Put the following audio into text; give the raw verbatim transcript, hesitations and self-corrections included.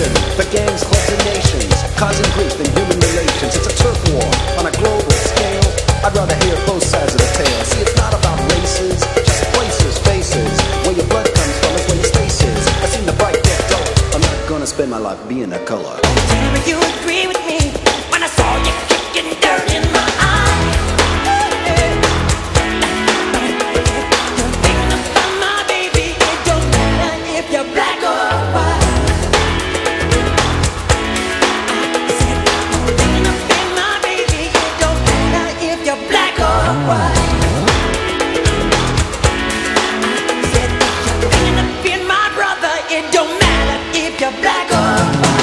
nation, the gangs, clubs, and nations, causing grief in human relations. It's a turf war on a global scale. I'd rather hear both sides of the tale. See, it's not about races, just places, faces. Where your blood comes from is where your space is. I seen the bright get dull. I'm not gonna spend my life being a color. Tell me you agree with me when I saw you kicking dirt in my eye. You're thinking about my baby. It don't matter if you're black or white. I said, you're thinking about my baby. It don't matter if you're black or white. I said, you're thinking about my brother. It don't matter if you're black or white.